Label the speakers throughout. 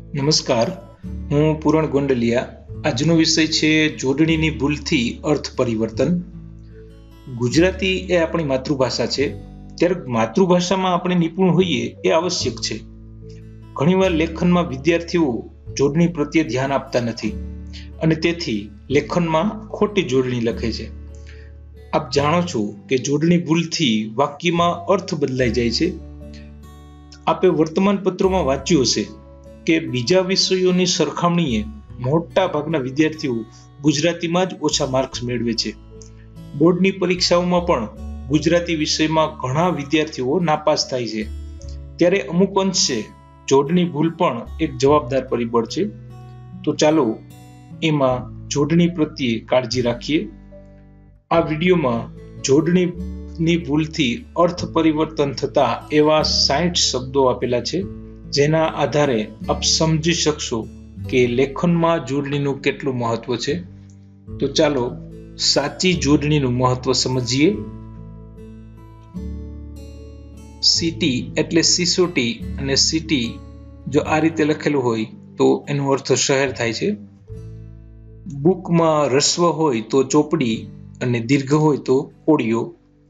Speaker 1: નમસ્કાર, હું પૂરણ ગોંડલિયા. આજનો વિષય છે જોડણીની ભૂલથી અર્થ પરિવર્તન. ગુજરાતી એ આપણી માતૃભાષા છે, ત્યારે માતૃભાષામાં આપણે નિપુણ હોઈએ એ આવશ્યક છે. ઘણીવાર લેખનમાં વિદ્યાર્થીઓ જોડણી પ્રત્યે ધ્યાન આપતા નથી અને તેથી લેખનમાં ખોટી જોડણી લખે છે. આપ જાણો છો કે જોડણી ભૂલથી વાક્યમાં અર્થ બદલાઈ જાય છે. આપે વર્તમાન પત્રોમાં વાંચ્યું હશે કે બીજા વિષયોની સરખામણીએ મોટા ભાગના વિદ્યાર્થીઓ ગુજરાતીમાં જ ઓછા માર્ક્સ મેળવે છે. બોર્ડની પરીક્ષાઓમાં પણ ગુજરાતી વિષયમાં ઘણા વિદ્યાર્થીઓ નાપાસ થાય છે. ત્યારે અમુક અંશે જોડણી ભૂલ પણ એક જવાબદાર પરિબળ છે. તો ચાલો એમાં જોડણી પ્રત્યે કાળજી રાખીએ. આ વિડીયોમાં જોડણીની ભૂલથી અર્થ પરિવર્તન થતા એવા 60 શબ્દો આપેલા છે, જેના આધારે આપ સમજી શકશો કે લેખનમાં જોડણીનું કેટલું મહત્વ છે. તો ચાલો સાચી જોડણીનું મહત્વ સમજીએ. સિટી એટલે સિસોટી અને સિટી જો આ રીતે લખેલું હોય તો એનો અર્થ શહેર થાય છે. બુકમાં રસ્વ હોય તો ચોપડી અને દીર્ઘ હોય તો કોડિયો.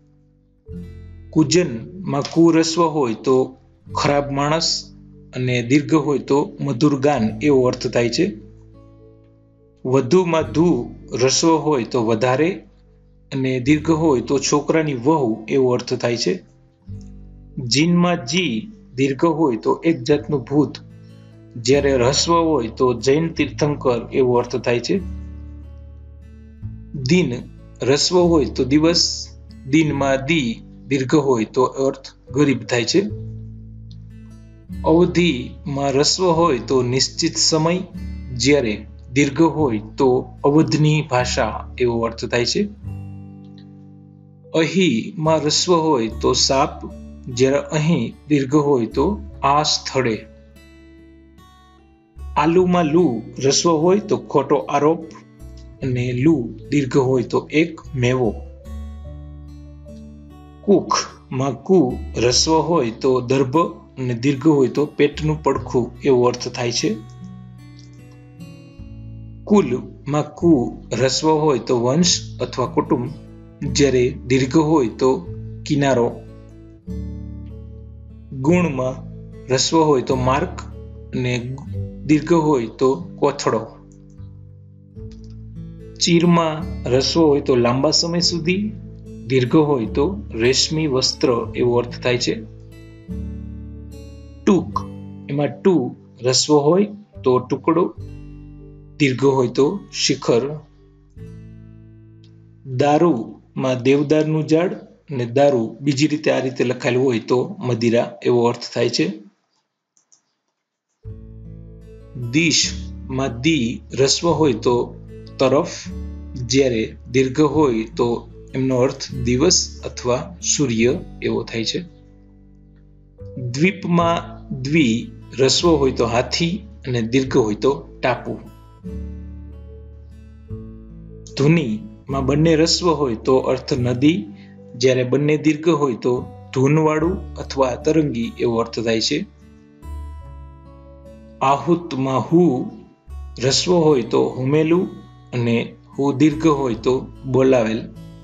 Speaker 1: કુજનમાં કુરસ્વ હોય તો ખરાબ માણસ અને દીર્ઘ હોય તો મધુર ગાન એવો અર્થ થાય છે. વધુમાં ધુ રસ્વ હોય તો વધારે અને દીર્ઘ હોય તો છોકરાની વહુ એવો અર્થ થાય છે. જીનમાં જી દીર્ઘ હોય તો એક જાતનું ભૂત, જ્યારે રસ્વ હોય તો જૈન તીર્થંકર એવો અર્થ થાય છે. દિન રસ્વ હોય તો દિવસ, દિનમાં દી દીર્ઘ હોય તો અર્થ ગરીબ થાય છે. અવધિમાં રસ્વ હોય તો નિશ્ચિત સમય, જ્યારે દીર્ઘ હોય તો અવધની ભાષા એવો અર્થ થાય છે. અહીંમાં રસ્વ હોય તો સાપ, જ્યારે અહીં દીર્ઘ હોય તો આ સ્થળે. આલુમાં લુ રસ્વ હોય તો ખોટો આરોપ અને લુ દીર્ઘ હોય તો એક મેવો. કુખમાં કુ રસ્વ હોય તો દર્ભ અને દીર્ઘ હોય તો પેટનું પડખું એવો અર્થ થાય છે. કુલમાં કુ રસ્વ હોય તો વંશ અથવા કુટુંબ, જ્યારે દીર્ઘ હોય તો કિનારો. ગુણમાં રસ્વ હોય તો માર્ક અને દીર્ઘ હોય તો કોથળો. ચીરમાં રસ્વ હોય તો લાંબા સમય સુધી, દીર્ઘ હોય તો રેશમી વસ્ત્ર એવો અર્થ થાય છે. ટૂંક એમાં ટુ રસ્વ હોય તો ટુકડો, દીર્ઘ હોય તો શિખર. દારૂમાં દેવદારનું ઝાડ અને દારૂ બીજી રીતે આ રીતે લખાયેલું હોય તો મદિરા એવો અર્થ થાય છે. દિશમાં દી રસ્વ હોય તો તરફ, જ્યારે દીર્ઘ હોય તો એમનો અર્થ દિવસ અથવા સૂર્ય એવો થાય છે. દ્વીપમાં દ્વિ રસ્વ હોય તો હાથી અને દીર્ઘ હોય તો ટાપુ. ધુનીમાં બંને રસ્વ હોય તો અર્થ નદી, જ્યારે બંને દીર્ઘ હોય તો ધૂનવાળું અથવા તરંગી એવો અર્થ થાય છે. આહુતમાં હુ રસ્વ હોય તો હુમેલું અને હુ દીર્ઘ હોય તો બોલાવેલ.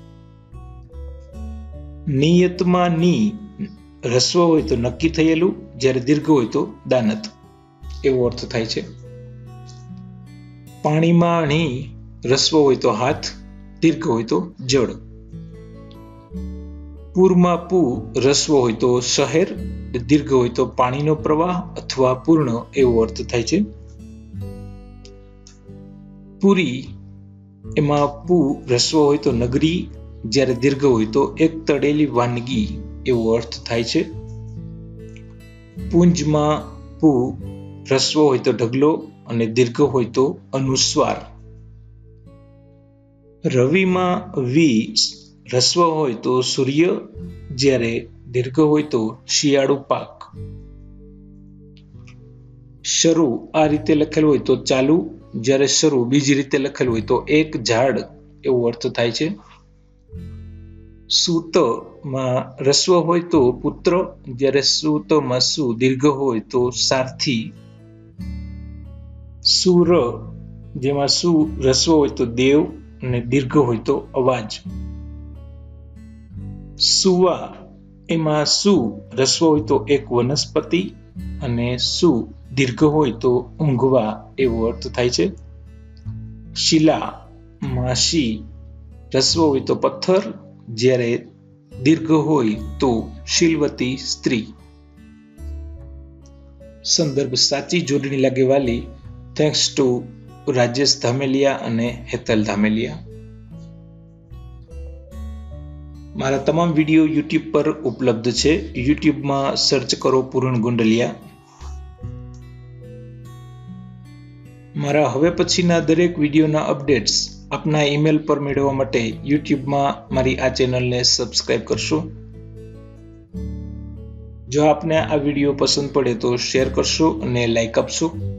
Speaker 1: નિયતમાં ની રસ્વ હોય તો નક્કી થયેલું, જ્યારે દીર્ઘ હોય તો દાનત એવો અર્થ થાય છે. પાણીમાં ણી રસ્વ હોય તો હાથ, દીર્ઘ હોય તો જળ. પૂરમાં પુ રસ્વ હોય તો શહેર, દીર્ઘ હોય તો પાણીનો પ્રવાહ અથવા પૂર્ણ એવો અર્થ થાય છે. પુરી એમાં પુ રસ્વ હોય તો નગરી, જ્યારે દીર્ઘ હોય તો એક તળેલી વાનગી એવો અર્થ થાય છે. પુંજમાં પુ રસ્વ હોય તો ઢગલો અને દીર્ઘ હોય તો અનુસ્વાર. રવિમાં વી રસ્વ હોય તો સૂર્ય, જ્યારે દીર્ઘ હોય તો શિયાળુ પાક. શરૂ આ રીતે લખેલું હોય તો ચાલુ, જ્યારે શરૂ બીજી રીતે લખેલું હોય તો એક ઝાડ એવો અર્થ થાય છે. સૂતમાં રસ્વ હોય તો પુત્ર, જ્યારે સૂતમાં સુ દીર્ઘ હોય તો સારથી. સુર, જેમાં સુ રસ્વ હોય તો દેવ અને દીર્ઘ હોય તો અવાજ. સુવા, એમાં સુ રસ્વ હોય તો એક વનસ્પતિ અને સુ દીર્ઘ હોય તો ઊંઘવા એવો અર્થ થાય છે. શિલા, માસી રસ્વ હોય તો પથ્થર, જ્યારે દીર્ઘ હોય તો શીલવતી સ્ત્રી. સંદર્ભ સાચી જોડણી લાગે વાલી. થેન્ક્સ ટુ રાજેશ ધામેલિયા અને હેતલ ધામેલિયા. મારા તમામ વિડીયો યુટ્યુબ પર ઉપલબ્ધ છે. યુટ્યુબમાં સર્ચ કરો પૂરણ ગુંડલિયા. મારા હવે પછીના દરેક વિડીયોના અપડેટ્સ આપના ઈમેલ પર મેળવવા માટે યુટ્યુબમાં મારી આ ચેનલને સબસ્ક્રાઇબ કરશો. જો આપને આ વિડીયો પસંદ પડે તો શેર કરશો અને લાઈક આપશો.